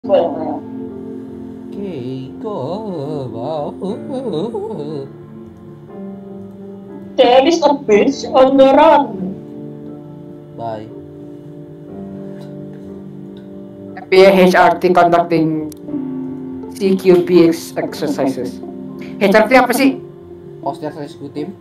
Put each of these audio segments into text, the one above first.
Keiko mau. There is a bitch on the run. Bye. FBI HRT conducting CQB exercises. HRT apa sih? Hostage Rescue Team.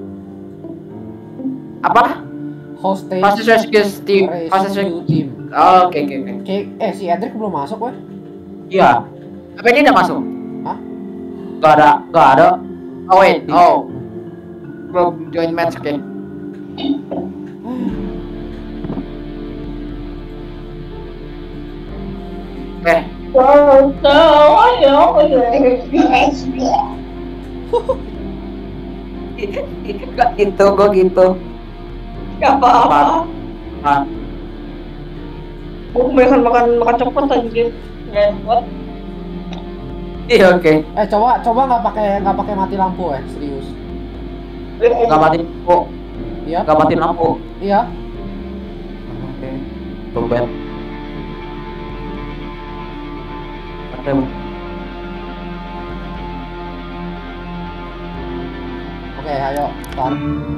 Apa? Hostage Hostage Rescue Team. Rescue Team. Oh, oke. Si Edric belum masuk, weh. Iya. Apa ini udah masuk? Hah? Gak ada. Oh wait, belum join match, oke. Gitu, gue gitu. Gak apa-apa. Gue kebanyakan makan coklat anjir. Gak buat. Iya, oke. Coba nggak pakai mati lampu, serius. Gak mati lampu. Iya. Gak mati lampu. Iya. Oke. Coba. Oke, ayo, start.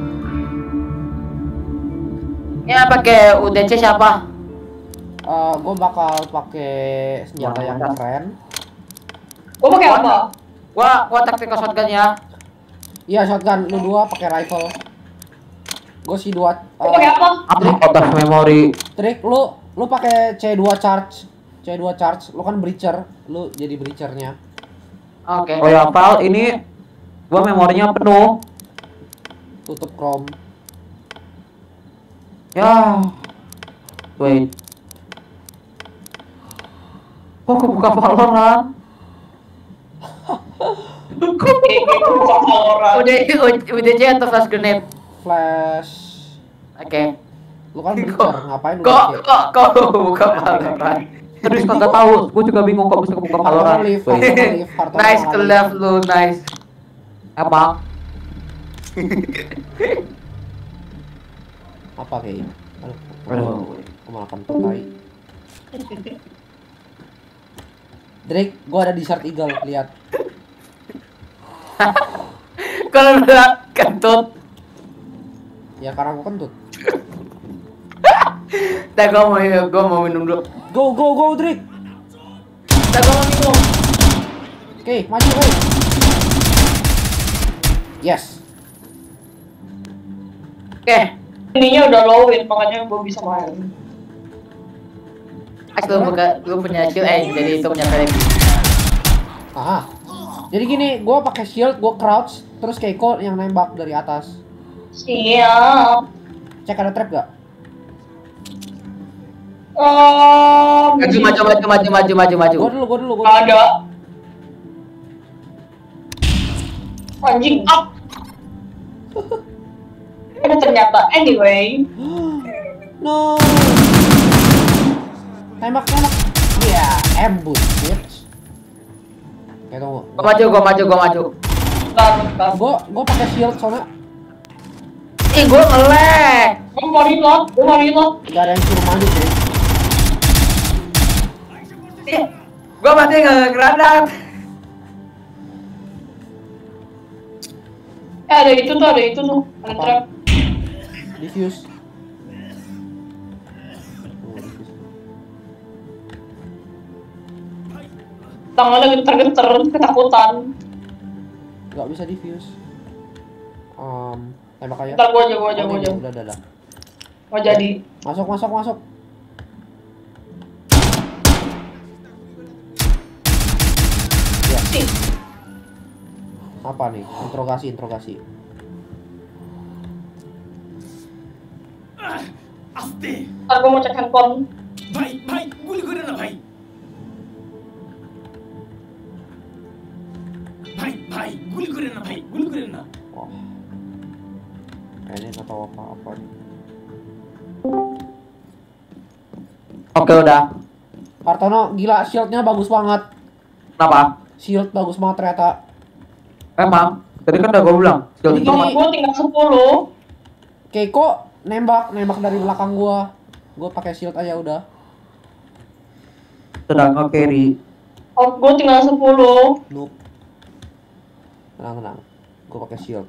Ya pakai UDC siapa? Gue bakal pakai senjata yang keren. Gue pakai apa? Gua tactical shotgun ya. Iya, shotgun. Lu dua pakai rifle. Gue si dua. Gue pakai apa? Out of memory. Trik, lu pakai C2 charge. C2 charge. Lu kan breacher. Lu jadi breachernya. Oke. Oh ya, Pal, ini gua memorinya penuh. Tutup Chrome. Ya. Wait. Kok kebuka Valorant? UDC atau flash grenade? Flash. Oke. Lu kan breacher, ngapain lu? Kok buka Valorant? Aduh, nggak tahu. Gue juga bingung kok bisa kebuka Valorant. Nice to left lu, nice. Apa? Apa kayak? Aduh, malah kentut tai. Drake, gua ada Desert Eagle, lihat. Kalau udah kentut. Ya karena gua kentut. Dah gua mau minum dulu. Go Drake. Dah gua mau minum. Oke, maju weh. Yes. Oke. Ininya udah low win, makanya gue bisa main. Lu punya shield, jadi itu punya saya. Ah. Jadi gini, gua pakai shield, gua crouch, terus Keiko yang nembak dari atas. Siap. Cek ada trap gak? Maju. Gua dulu. Ada. Anjing up. Ada ternyata. Anyway. No. Tembak. Iya, ambush, bitch. Oke, tunggu. Gua maju. Bentar. Gua pakai shield soalnya Ih, gua nge-lag. Gue mau reload. gak ada yang suruh maju, bro. Gua mati nge-granat. Ada itu tuh. Ada Apa? trap. Diffuse. Tangannya geter-geter, ketakutan. Gak bisa diffuse. Tembak aja. Ntar gue aja. Udah. Mau jadi. Masuk. Ya. Sih. Apa nih? Interogasi. Ntar gue mau cek handphone. भाई गोली करे ना भाई गोली करे ना Wah. Kayaknya nggak tahu apa-apa nih. Oke, udah. Hartono, gila shieldnya bagus banget. Kenapa? Shield bagus banget ternyata. Emang? Tadi kan udah gua bilang. Jadi gini, Gue tinggal 10. Keiko nembak dari belakang gua. Gua pakai shield aja udah. sedang nge-carry. Oh, gue tinggal 10. Noob. Tenang. Gue pakai shield.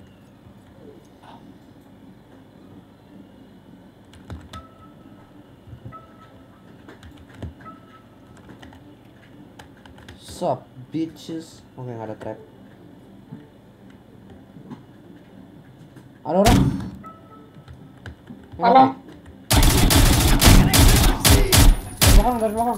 Sup, bitches. Oke, nggak ada trap. Ada orang? Mana? Dari belakang.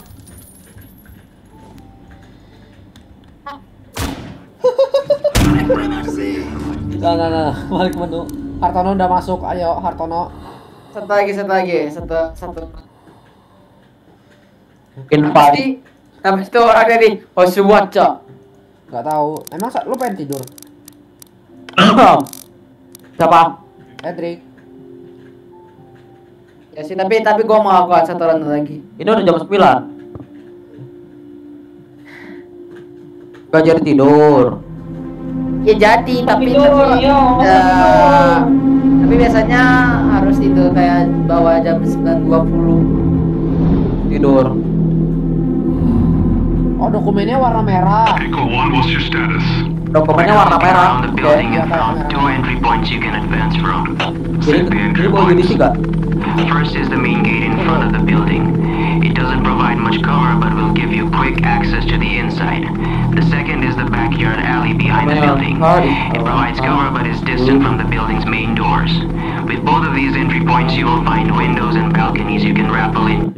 Nah, balik menu. Hartono udah masuk, ayo Hartono. Satu lagi. Invite. Habis itu orang dari Hosuwacha. Gak tahu. Emang lu pengen tidur? Siapa? Edric. Ya sih, tapi gua mau akuat satu round lagi. Ini udah jam 9. Gak jadi tidur. Ya jadi, tapi tapi biasanya harus itu kayak bawa jam 9.20 tidur. Oh, dokumennya warna merah. Echo 1, what's your status? Dokumennya warna merah. Around the Oke. building and found 2 entry points you can advance from. Select the Jadi entry mau jadi points. sih gak? First is the main gate in front of the building. It doesn't provide much cover but will give you quick access to the inside. The second is the backyard alley behind the building. It provides cover but is distant from the building's main doors. With both of these entry points you will find windows and balconies you can rappel in.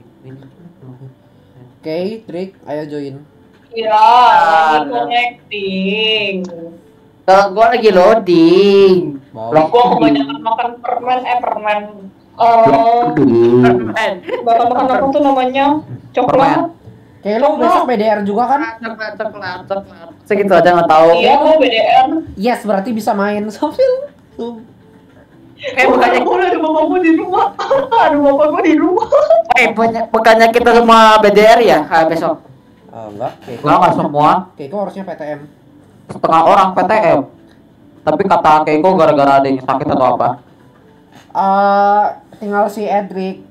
Oke, Trick, ayo join. Ya, lagi connecting. Kalau gua lagi loading. Bau. Gue kebanyakan makan permen. Permen. Makan apa tuh namanya? Coklat. Kayak lo besok BDR juga kan? Coklat. Segitu aja nggak tahu. Iya, gue BDR. Yes, berarti bisa main Sofil. Bukannya gue ada bapakmu di rumah. Ada bapak gue di rumah. Bukannya kita semua BDR ya besok? Enggak, Enggak semua. Keiko harusnya PTM. Setengah orang PTM. Tapi kata Keiko gara-gara ada yang sakit atau apa? Tinggal si Edric.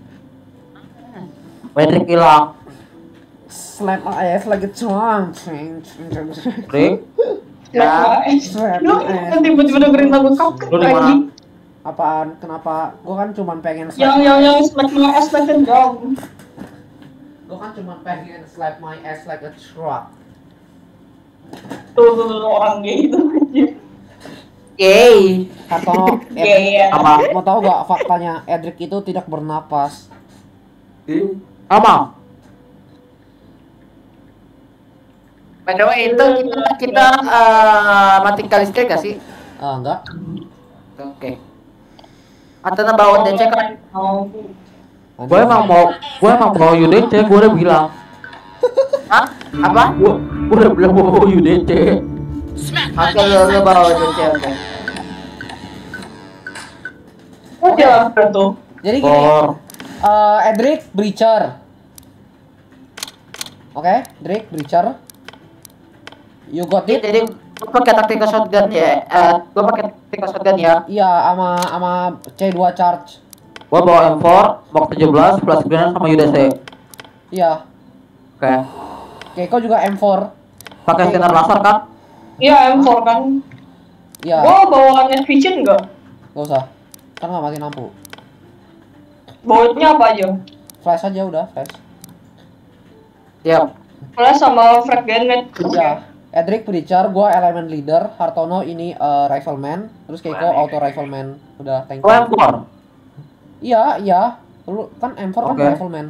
Edric hilang. Slap my ass like a chong. Rick? Ya. Slap Lu my ass. kan tiba-tiba dengerin lagu Cupcake Lu di mana? lagi. Apaan? Kenapa? Gue kan cuma pengen Yang smack my ass like a dog. Gue kan cuma pengen slap my ass like a truck. Tuh orang gay itu aja. Yay. Hartono, Gay ya. Apa? mau tahu gak faktanya? Edric itu tidak bernapas. Apa? By the way, itu kita matikan listrik gak sih? Enggak. Oke. Atau nambah DC kan? Oh. Gue emang mau UDC, gue udah bilang. Hah? Apa? Gue udah bilang mau UDC. Oke, lu bawa UDC, oke. Oh, jalan tuh. Jadi gini, Edric Breacher. Oke, Edric Breacher. You got it? Jadi gue pakai tactical shotgun ya. Gue pakai tactical shotgun ya. Iya, sama C2 charge. Gue bawa M4, box 17, plus grenade sama UDC. Iya. Oke. Keiko juga M4. Pakai scanner laser kan? Iya, M4 kan. Iya. Gua bawa night vision enggak? Gak usah. Kan nggak mati lampu. Bawanya apa aja? Flash aja udah, flash. Siap. Flash sama frag grenade. Iya. Edric Breacher, gua elemen leader, Hartono ini rifleman, terus Keiko auto rifleman. Udah, thank you. Gue M4. Iya. Lu kan M4 kan Oke. rifleman.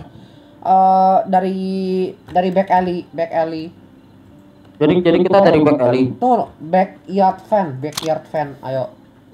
Dari back alley. Jadi kita dari back alley. Tuh, backyard fan. Ayo.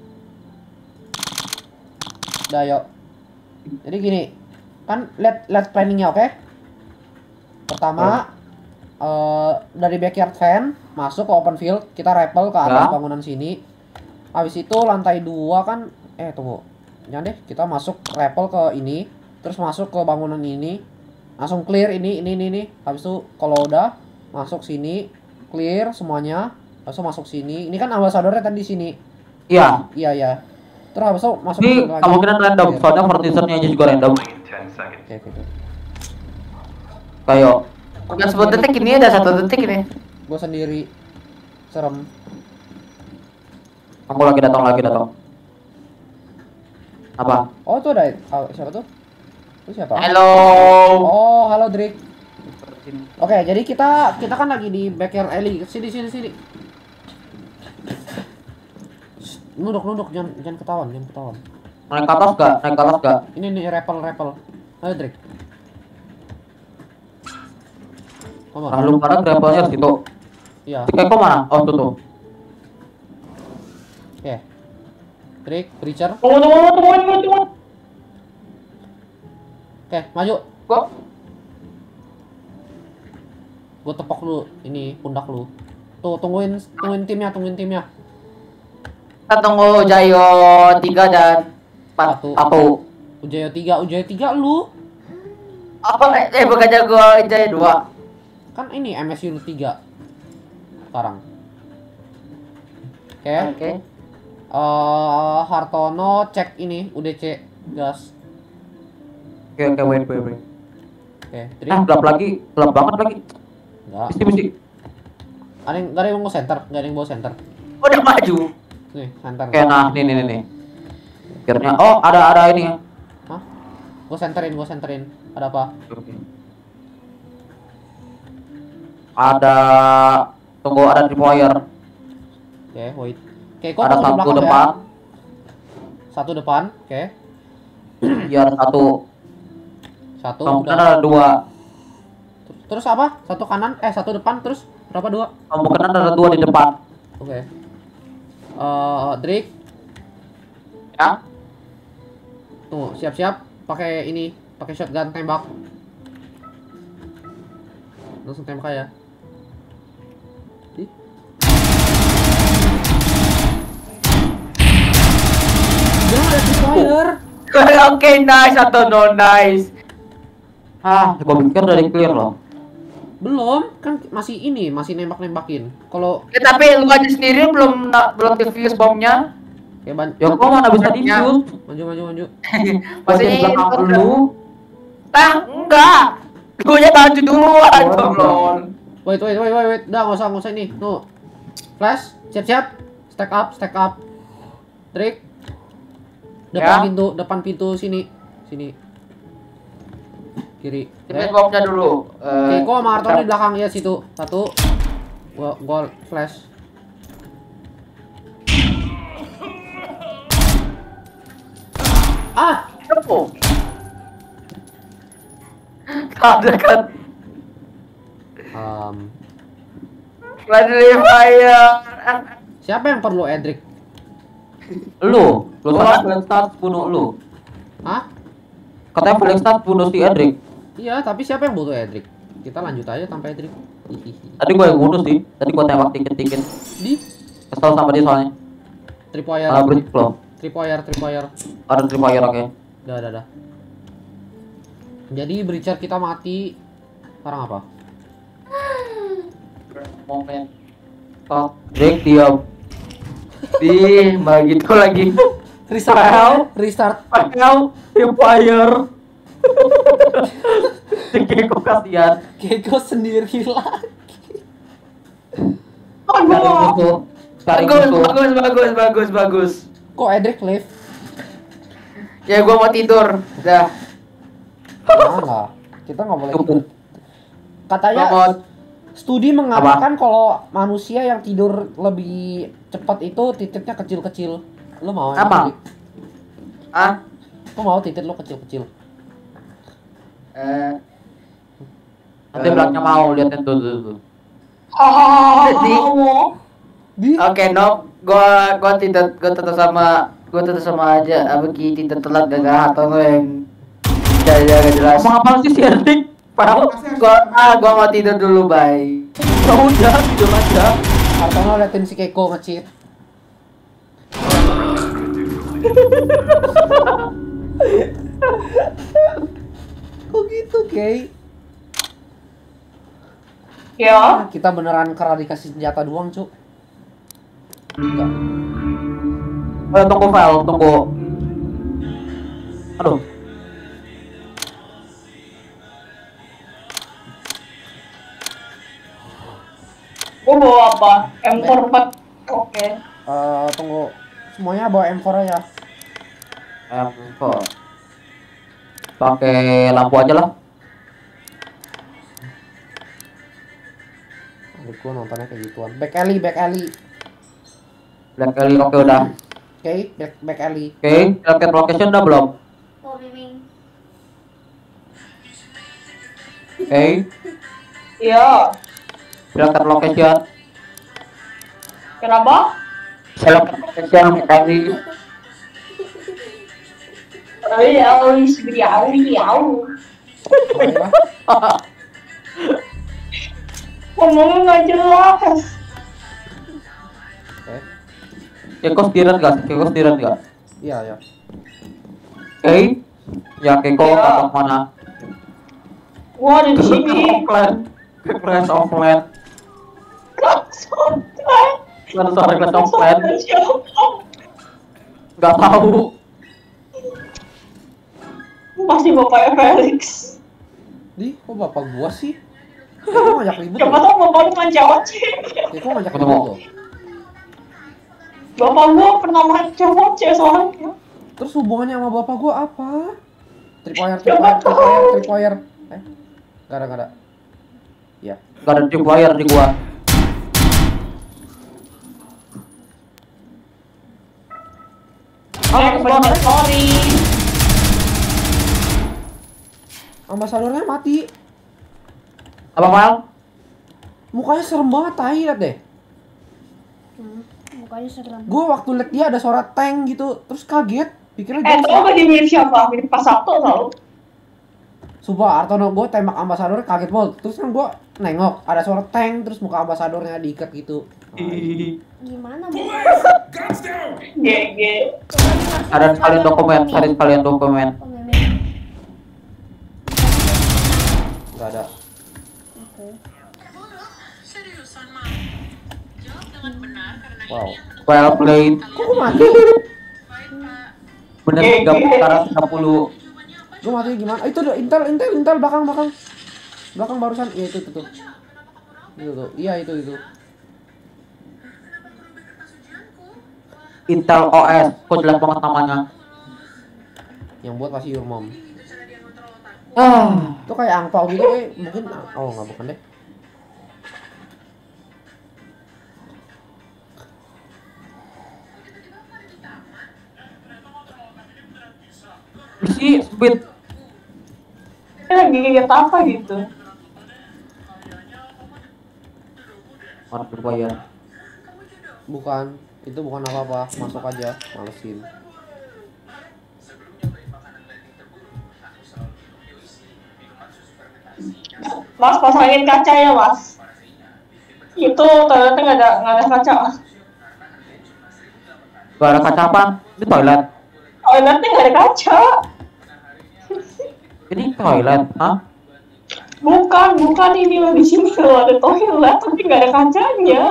Udah, ayo. Jadi gini, kan lihat planningnya, oke? Pertama, dari backyard fan masuk ke open field, kita rappel ke atas Ya. bangunan sini. Habis itu lantai 2 kan, tunggu. Jangan deh, kita masuk rappel ke ini, terus masuk ke bangunan ini, langsung clear ini. Habis itu kalau udah masuk sini, clear semuanya, langsung masuk sini. Ini kan ambasadornya tadi di sini. Iya. Iya. Terus habis itu masuk Ini sini lagi. kemungkinan random, Clear. soalnya partisannya aja juga random. Oke. Kayak bukan 10 detik ini ada 1 detik ini. Gue sendiri. Serem. Aku lagi datang. Apa? Oh itu ada. Siapa tuh? Itu siapa? Halo. Oh halo Drake. Oke, jadi kita kan lagi di backyard alley. Sini. Nunduk, jangan ketahuan. Naik ke atas gak? Ini nih rappel. Ayo Drake. Come on. Lalu pada gravelnya situ. Iya. Si Keko mana? Oh tuh. Oke. Drake, Breacher. Tunggu. Oke, maju. Kok? Gue tepok lu ini pundak lu. Tuh, tungguin timnya. Kita tunggu Jayo 3 dan 1. Ujaya 3 lu. Apa? Bukannya gua Jayo 2. Kan ini MSU 3 sekarang. Oke. Hartono cek ini UDC gas. Oke, wait. Oke, Gelap banget lagi. Enggak. Mesti. Ada yang mau center, enggak ada yang bawa center. Udah maju. Nih, center. Oke, nah, nih. Akhirnya, ada ini ya. Hah? Gua senterin. Ada apa? Oke. Tunggu ada tripwire. Oke, wait. Oke, kok Ada tunggu satu belakang depan. ya? Satu depan, oke. Biar Satu kemungkinan udah. ada 2. Terus apa? Satu kanan, satu depan, terus berapa 2? Kemungkinan ada 2 di depan. Oke. Drake, Ya. tuh siap-siap pakai shotgun tembak. Langsung tembak ya. Jangan ada fire. Oke, nice atau no nice. Gua pikir dari clear loh. Belum, kan masih nembak-nembakin. Kalau Ya, tapi lu aja sendiri belum defuse bomnya. ya Ya gua mana bisa defuse. maju. Maksudnya di belakang lu. Enggak. Gua nya maju duluan, tolong. Wait. Udah enggak usah ini. Tuh. Flash, siap-siap. Stack up. Drake. Depan pintu sini. Kiri. Defuse bomnya dulu. Oke, gua sama Arton di belakang ya situ. Satu. Gua flash. Cepu. Ada kan. Friendly fire. Siapa yang perlu Edric? Lu kan Flank Start bunuh lu. Hah? Katanya Flank Start bunuh si Edric. Iya, tapi siapa yang butuh Edric? Kita lanjut aja tanpa Edric. Tadi gua yang bunuh sih. Tadi gua tembak dikit-dikit. Di Kesel sama dia soalnya. tripwire. Malah bridge flow. Tripwire. Ada tripwire oke. Udah. Jadi breacher kita mati. Sekarang apa? Momen. Drake diam. Begitu lagi. Restart. Tripwire. Keko kasihan. Keko sendiri lagi. Bagus. Kok Edric live? Ya gua mau tidur. Dah. Jangan. Kita nggak boleh tidur. Katanya studi mengatakan kalau manusia yang tidur lebih cepat itu titiknya kecil-kecil. Lu mau ya? Apa? Lu mau titik lu kecil-kecil? Nanti belakangnya mau liatin tuh. Oke, no. Gua tetap sama aja. Abang tidak telat gak atau yang jaga jelas. Ngomong apa sih si Erdik? Padahal gua mau tidur dulu, bye. Ya udah, tidur aja. Atau lo liatin si Keko nge-cheat. Kok gitu, Kay? Ya. Kita beneran karena dikasih senjata doang, Cuk. Enggak. Tunggu. Aduh. Gua bawa apa? M44. Oke. Tunggu. Semuanya bawa M4 aja. M4. Pakai lampu aja lah. Gua nontonnya kayak gituan. Back alley. Black Alley oke udah. Oke, back alley. Oke, target location udah belum? Oh, Miming. Oke, Iya. target location. Kenapa? Target location Black Alley. Baiklah. Ngomongnya nggak jelas. Oke. Keko sendirian nggak? Iya. Oke, ya Keko Ya. atau mana? Gua ada di sini. Clash of Clans. Langsung. Sorry, Clash of Clans. Nggak tahu. Masih bapaknya Felix. Di, kok bapak gua sih? Kok ngajak ribut Siapa loh? tahu bapak lu manja ojek. Kok ngajak Ketemu. ribut loh? Bapak gua pernah manja ojek soalnya. Terus hubungannya sama bapak gua apa? Tripwire. Gak ada. Ya. Nggak ada tripwire di gua. Sorry. Ambasadornya mati. Apa Mal? Mukanya serem banget, tai, liat deh. Mukanya serem. Gua waktu liat dia ada suara tank gitu, terus kaget. Pikirnya dia Tau gak di mirip siapa? Mirip Pak Sabto tau. Sumpah, Artono, gue tembak ambasadornya kaget banget. Terus kan gue nengok, ada suara tank, terus muka ambasadornya diikat gitu. Gimana, Bu? Guns down! GG. Ada sekalian dokumen, Oh, Miming. Gak ada. Oke. Wow. Well played. Kok gue mati? Bener 30 sekarang 30. Gue mati gimana? Itu udah intel belakang. Belakang barusan. Iya itu tuh. Itu tuh. Iya itu. Intel OS, kok jelas banget namanya. Yang buat pasti your mom. Ah, Itu kayak angpau gitu kayak mungkin nggak bukan deh. si speed. Lagi gigit apa gitu? Orang berbayar. Bukan. Itu bukan apa-apa. Masuk aja. Malesin. Mas pasangin kaca ya mas. Itu toiletnya nggak ada kaca. Gak ada kaca apa? Ini toilet. Toiletnya nggak ada kaca. Ini toilet, hah? Bukan ini loh, di sini loh ada toilet tapi nggak ada kacanya.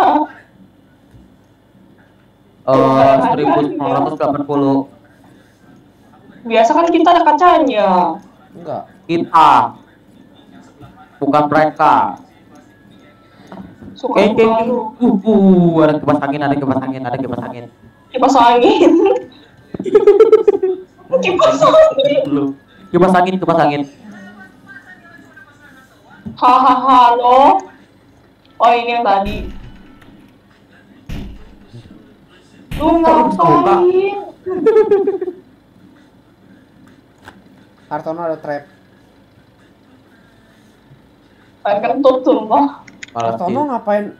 1980. Biasa kan kita ada kacanya. Enggak. Kita. Bukan mereka. Suka Oke. malu. Ada kipas angin. Kipas angin. Kipas angin. Kipas angin. Kipas angin. Hahaha lo. Oh ini yang tadi. Lu ngapain? Hartono ada trap. Pengen kentut sumpah. Hartono ngapain?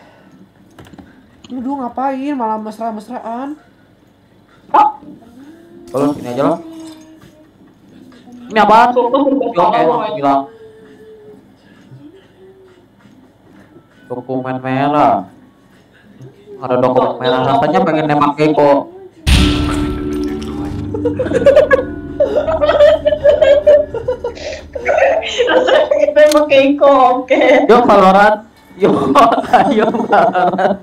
Lu ngapain malah mesra-mesraan? Hah? Kalau sini aja loh. Ini apaan? Sumpah berubah Oke, bilang. Dokumen merah. Ada dokumen merah. Rasanya pengen nembak Keiko. Rasanya kita pakai Iko, oke. Yuk Valorant. Ayo Valorant.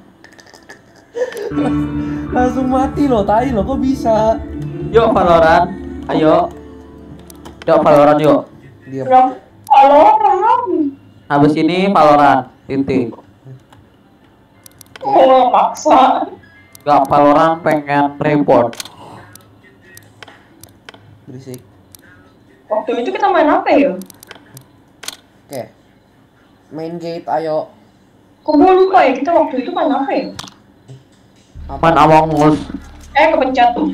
Langsung mati loh, tai lo, kok bisa? Yuk Valorant. Ayo. Yuk Valorant yuk. Diam. Halo, Ram. Habis ini Valorant. Titik. Oh, maksa. Gak, Valorant pengen report. Berisik. Waktu itu kita main apa ya? Oke. Main gate, ayo. Kok gue lupa ya, kita waktu itu main apa ya? Main Among Us. Kepencet tuh.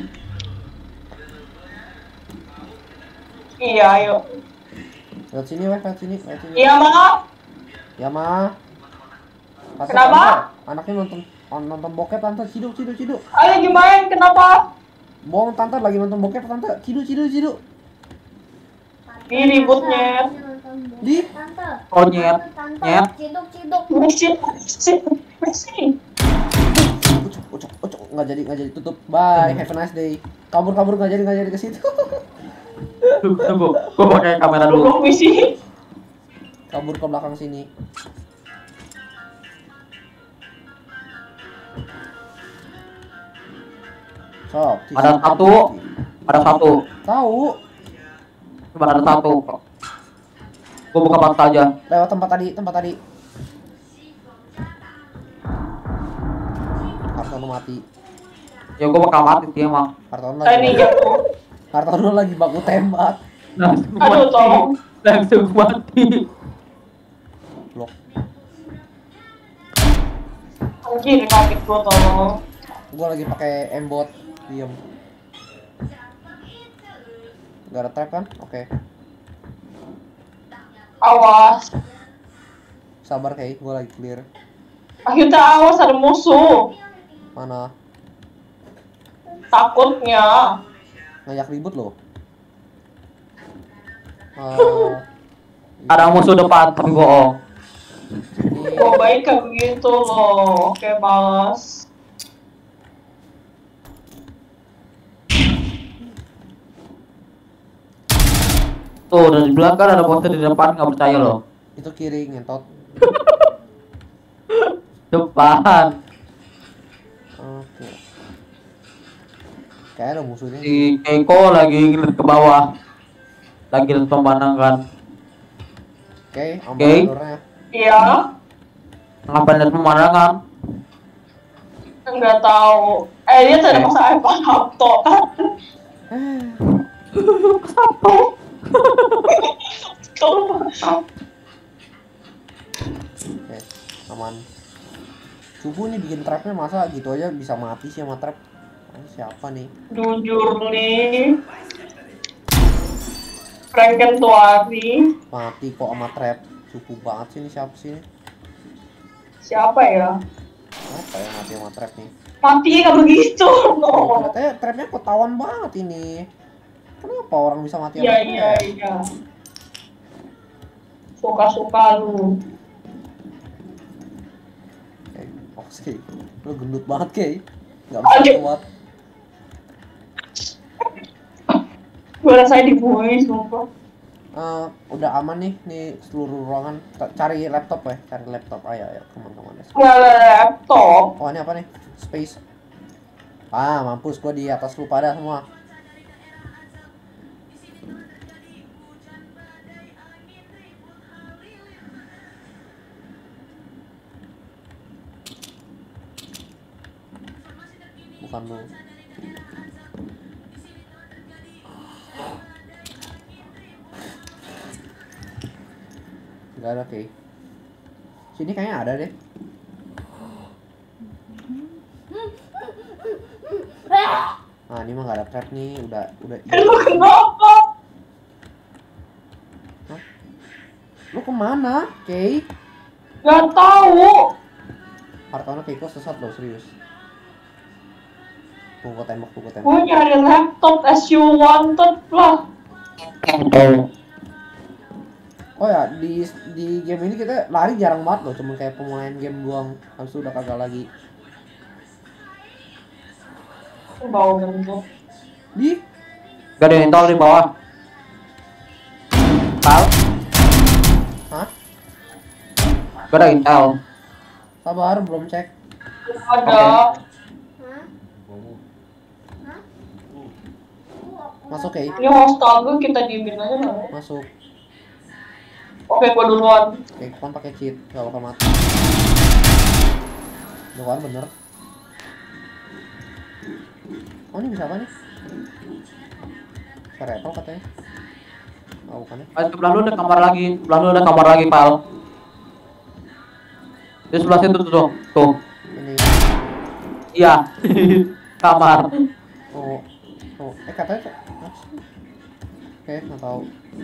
Iya, ayo. Lewat sini, weh, lewat sini. Iya, maaf. Ya, mah. Kenapa? Anaknya nonton bokep, tante. Ciduk. Ayo gimana? Kenapa? Bohong, tante lagi nonton bokep, tante. Ciduk. Ini ributnya. Di? Tante. Oh, nyet. Nyet. Ciduk. Messi. Ucuk. Nggak jadi tutup. Bye, have a nice day. Kabur nggak jadi ke situ. Tunggu. Gua pakai kamera dulu. Goblok misi. Kabur ke belakang sini. Sob. Ada satu. Tahu. Cuma ada satu. Gua buka mata aja. Lewat tempat tadi. Hartono mati. Ya gua bakal mati sih emang. Hartono Ini jatuh. Hartono lagi baku tembak. Aduh, tolong. Langsung mati. Blok. Anjir, kaget gua tolong. Gua lagi pakai embot. Diam. Gak ada trap kan? Oke. Awas. Sabar kayak gua lagi clear. Akhirnya awas, ada musuh. Mana? Takutnya. Ngajak ribut loh. Ada musuh depan tapi bohong. Gua baik kayak begitu loh. Oke, balas. Tuh, dari belakang ada monster di depan, nggak percaya loh. Itu kiri ngentot. Depan. Oke. Kayak ada musuhnya. Si Keiko lagi ngeliat ke bawah. Lagi lihat pemandangan. Oke, Oke. ambil Iya. Ngapain lihat pemandangan? Enggak tahu. Dia tidak masa apa laptop kan? Tuh. Oke, aman. Subuh nih bikin trapnya masa gitu aja bisa mati sih sama trap. Siapa nih? Jujur nih. Frankentuari. Mati kok sama trap. Suku banget sih ini siapa sih ini? Siapa ya? Apa yang mati sama trap nih? Mati nggak begitu. Oh, ternyata trapnya ketahuan banget ini. Kenapa orang bisa mati sama Iya. trap? Suka-suka lu. Oke, lu gendut banget Kay. Gak bisa kuat. Gue rasanya dibully sumpah. Udah aman nih seluruh ruangan. Cari laptop ya, ayo teman-teman. Nggak ada laptop. Oh ini apa nih? Space. Mampus gua di atas lu pada semua. Bukan lu. Gak ada Kay. Sini kayaknya ada deh. Nah ini mah gak ada trap nih, udah. Lu kenapa? Hah? Lu kemana, Kay? Gak tahu. Hartono Keiko sesat loh, serius. Gua tembak. Gue nyari laptop as you wanted lah. Oh ya, di game ini kita lari jarang banget loh, cuma kayak pemulaian game doang. Habis itu udah kagak lagi. Bau bentuk. Di? Gak ada intel di bawah. Intel? Hah? Gak ada intel. Sabar, belum cek. Ada. Masuk Kay. Ini hostel gue, kita diemin aja lah. Masuk. Oke, gue duluan. Oke, kan pakai cheat, gak bakal mati. Tuh kan bener. Oh ini bisa apa nih? Repel katanya. Oh bukan ya? Sebelah lu ada kamar lagi. Sebelah lu ada kamar lagi, Pal. Di sebelah situ tuh. Tuh. Ini. Iya. Kamar. Oh. Oh. Katanya tuh. Oke, nggak tahu.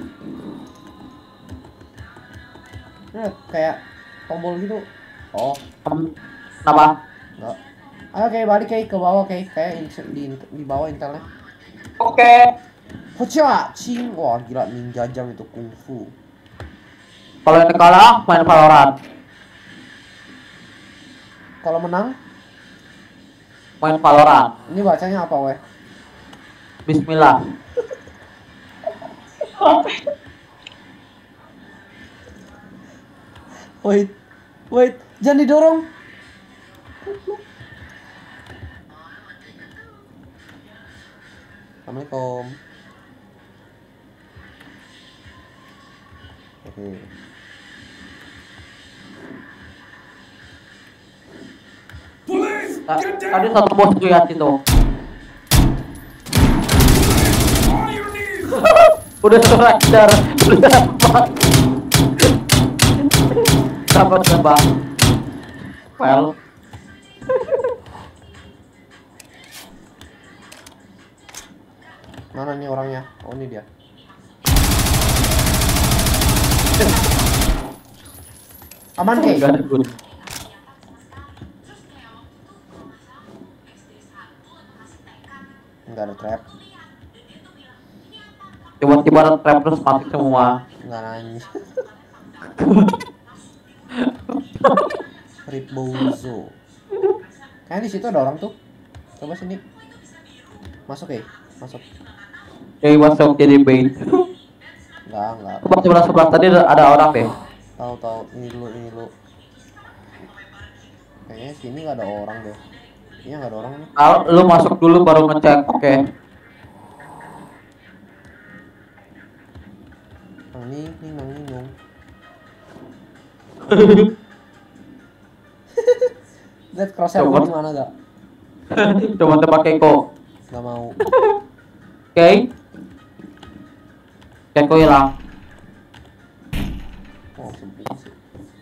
Ini kayak tombol gitu. Oh. Kenapa? Enggak. Ayo kayak balik kayak ke bawah kayak di bawah intelnya. Oke. Hoca, cing. Wah, gila ninja jam itu kungfu. Kalau yang kalah main Valorant. Kalau menang, Main Valorant. ini bacanya apa, weh? Bismillah. Wait, jangan didorong. Assalamualaikum. Oke. Police! Get Tadi down! satu bos lihat itu. On your knees! Udah surrender. Udah dapat. Dapat nembak. Well. Mana nih orangnya? Oh, ini dia. Aman, Kay? Enggak ada gun. Enggak ada trap. Tiba-tiba ada trap terus mati semua. Enggak nanya. Rip Bozo. Kayaknya di situ ada orang tuh. Coba sini. Masuk, Kay. Masuk. Jadi masuk jadi bait. Enggak. Sebelah tadi ada orang deh. Tahu. Ini dulu. Kayaknya sini nggak ada orang deh. Iya nggak ada orang nih. Lu masuk dulu baru ngecek. Oke. Nang. Lihat crosshair Coba. gua gimana gak? Coba tebak Keiko. Gak mau. Oke. Keiko hilang. Oh, sempit sih.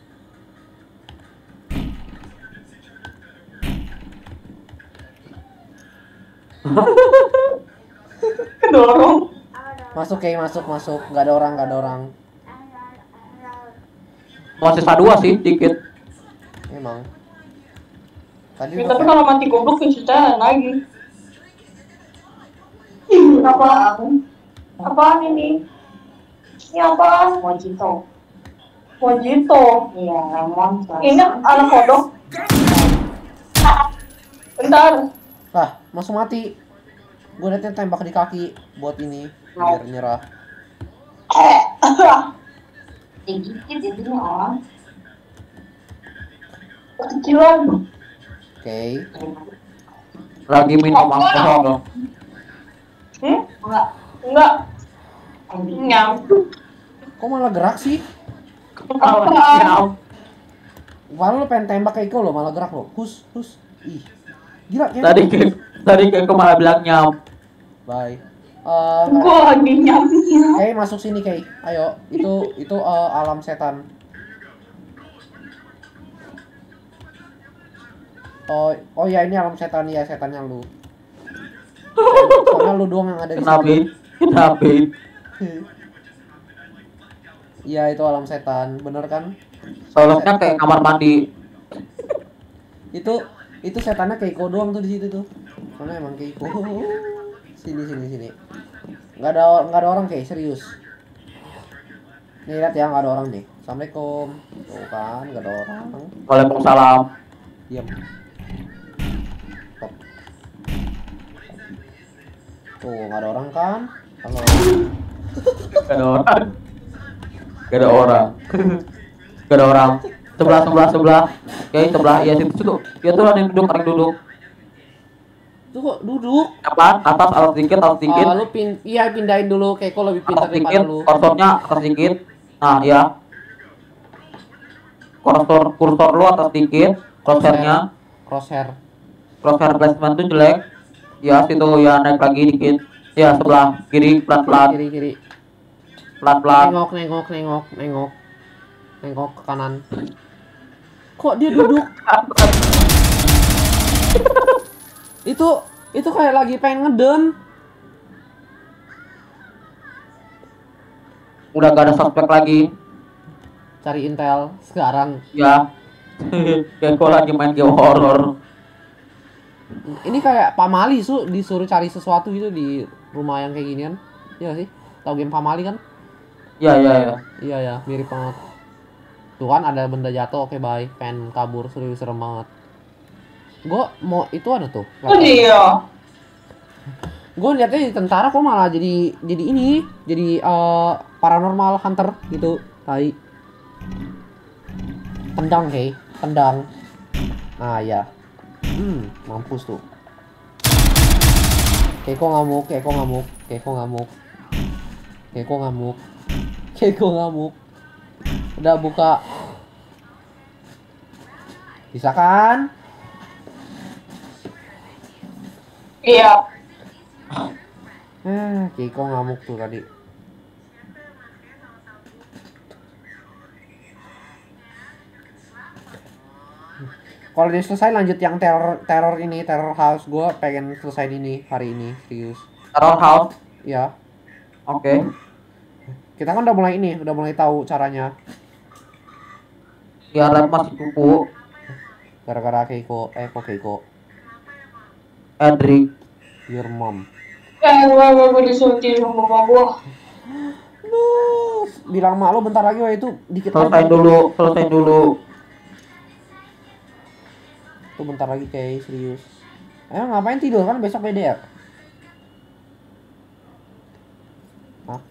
Kedorong. Masuk Kay, masuk. Gak ada orang. Masih sisa 2 sih, dikit. Emang. Tadi Ya, udah tapi kayak- kalau mati goblok pencitraan lagi. Apa? Apaan ini? Ini apaan? Mojito. Iya, lemon. Ini anak kodok. Bentar. Lah, langsung mati. Gue liatnya tembak di kaki buat ini biar nyerah. Dikit jadinya orang. Kecilan. Oke. Lagi minum alkohol. Enggak. Nyam. Kok malah gerak sih? Apaan? Walau lu pengen tembak kayak lo malah gerak lo. Hus. Ih. Gila ya. Tadi Keiko malah bilang nyam. Bye. Gua lagi nyamnya. Kay masuk sini Kay. Ayo. Itu alam setan. Oh ya ini alam setan ya, setannya lu. Soalnya lu doang yang ada di sini. Kenapa? Iya itu alam setan, bener kan? Soalnya kayak kamar mandi. Itu setannya Keiko doang tuh di situ tuh. Soalnya emang Keiko. Sini. Nggak ada orang Kay, serius. Nih lihat ya, nggak ada orang nih. Assalamualaikum. Tuh kan, nggak ada orang. Waalaikumsalam. Diam. Stop. Tuh nggak ada orang kan? Halo. Gak ada orang. Gak ada orang. Sebelah. Ya sebelah. Ya situ. Ya tuh ada yang duduk. Tuh kok duduk? Apa? Atas sedikit. Lu pindahin dulu. Keiko lebih pintar Atas sedikit. daripada lu. Kursornya atas sedikit. Nah ya. Kursor lu atas sedikit. Kursornya. crosshair. Crosshair placement tuh jelek. Ya, situ ya naik lagi dikit. Ya, sebelah kiri pelan-pelan. Kiri. Pelan-pelan. Nengok ke kanan. Kok dia duduk? itu kayak lagi pengen ngeden. Udah gak ada suspek lagi. Cari intel sekarang. Ya. Kayak kok lagi main game horror. Ini kayak Pamali disuruh cari sesuatu gitu di rumah yang kayak ginian. Iya sih? Tahu game Pamali kan? Ya. Iya ya, mirip banget. Tuh kan ada benda jatuh, oke bye. Pengen kabur, serem banget. Gue mau itu ada tuh. Oh iya. Gue liatnya di tentara kok malah jadi ini, jadi paranormal hunter gitu. Tai. Tendang. Nah ya. Mampus tuh. Keiko ngamuk. Udah buka. Bisa kan? Iya. Keiko ngamuk tuh tadi. Kalau dia selesai lanjut yang teror ini, terror house. Gue pengen selesai ini hari ini, serius. Terror house? Ya. Oke. Kita kan udah mulai tahu caranya. Ya, lab masih kupu. Gara-gara Keiko. Edric. Your mom. Gue disuntik sama bapak gue. Bilang mak lo bentar lagi itu dikit Selesai dulu. Tuh bentar lagi kayak serius. Ngapain tidur kan besok PDR? Hah?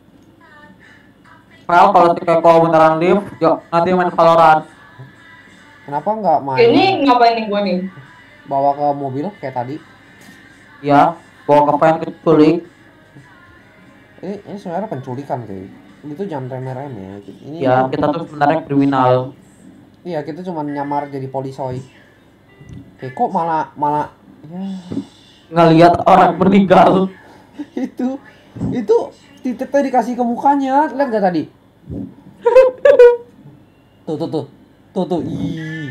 Kalau Keiko beneran live, yuk nanti main Valorant. Kenapa nggak main? Ini ngapain nih gue nih? Bawa ke mobil kayak tadi. Ya, bawa ke fan keculik. Ini sebenarnya penculikan kayak. Itu jangan remeh-remeh. Ini Ya, kita tuh sebenarnya kriminal. Iya, kita cuma nyamar jadi polisoy. Kok malah ya. Ngelihat orang meninggal. itu titiknya dikasih ke mukanya, lihat gak tadi? tuh ih.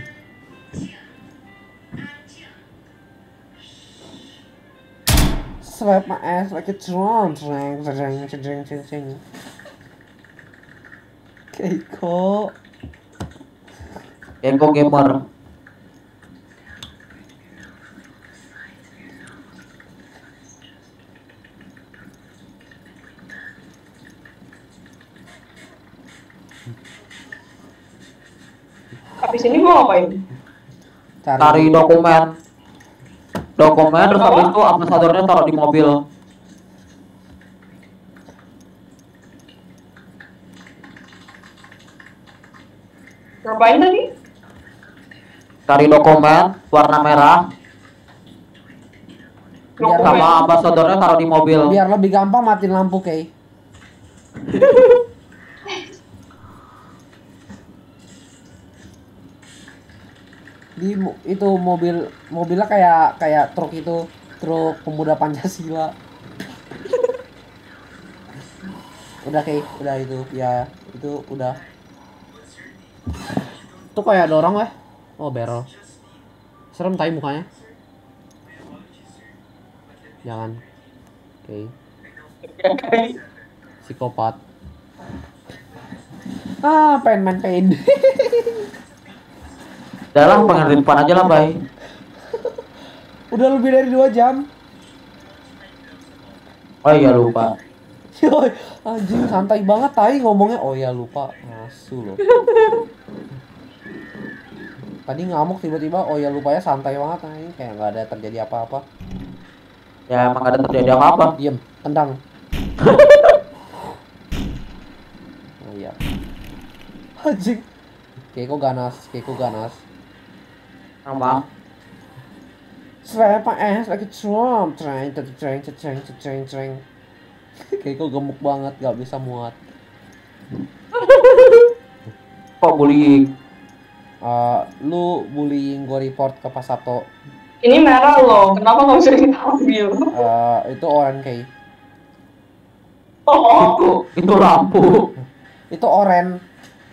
Slap my ass like a drum, ceng. Keiko gamer. Habis ini gue ngapain? Cari dokumen terus habis itu ambasadornya taruh di mobil. Ngapain tadi? Cari dokumen warna merah sama ambasadornya taruh di mobil. biar lebih gampang matiin lampu kayak. Di itu mobilnya kayak truk pemuda Pancasila. Udah itu ya, itu udah. Tuh kayak ada orang weh. Oh, barrel. Serem tai mukanya. Jangan. Oke. Psikopat. Pengen main pain. Udah lah, pengen depan aja lah, Bay. Udah lebih dari 2 jam. Oh iya, lupa. Yoi, anjing santai banget tai ngomongnya. Oh ya lupa, asu loh. Tadi ngamuk tiba-tiba, oh ya lupanya santai banget anjing, kayak nggak ada terjadi apa-apa. Ya emang ada terjadi apa-apa. Diem, tendang. Oh iya. Anjing. Keiko ganas. Apa? Slap my ass like a drum. Treng. Keiko gemuk banget, gak bisa muat. Kok bullying? Lu bullying gue report ke Pasato. Ini merah loh, kenapa nggak bisa diambil? Itu orange kayak. Oh, Itu lampu. Itu orange.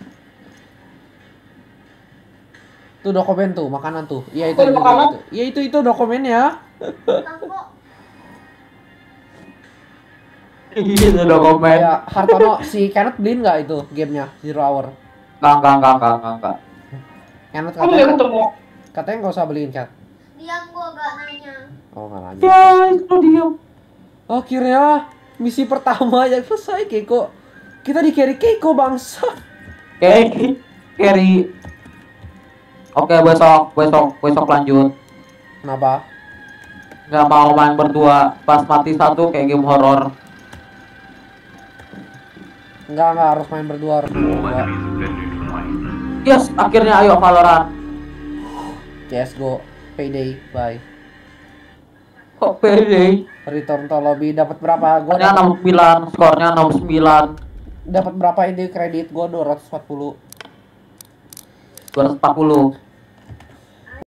Tuh dokumen tuh, makanan tuh. Iya itu. Oh, makanan? Iya itu dokumennya. Kangkok. Itu dokumen. Ya Hartono si Kenneth beliin nggak itu gamenya Zero Hour? Enggak. Kenneth kamu nggak ketemu? katanya nggak usah beliin Kat. Diam gua gak nanya. Oh nggak nanya. Ya, itu dia. Akhirnya misi pertama yang selesai Keiko. Kita di carry Keiko bangsa. Carry. Oke, besok lanjut. Kenapa? Nggak mau main berdua. Pas mati satu kayak game horor. Enggak harus main berdua, harus main berdua. Yes, akhirnya ayo Valorant. CS:GO, Payday, bye. Kok pede? Return to lobby dapat berapa? Gua Skornya 69, skornya 69. dapat berapa ini kredit? Gua 240. 240.